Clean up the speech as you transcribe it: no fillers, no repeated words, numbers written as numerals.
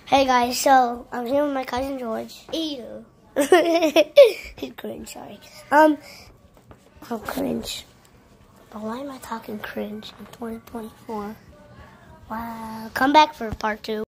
Hey guys, so I'm here with my cousin George. Ew. He's cringe, sorry. I'm cringe. But why am I talking cringe in 2024? Wow. Come back for part 2.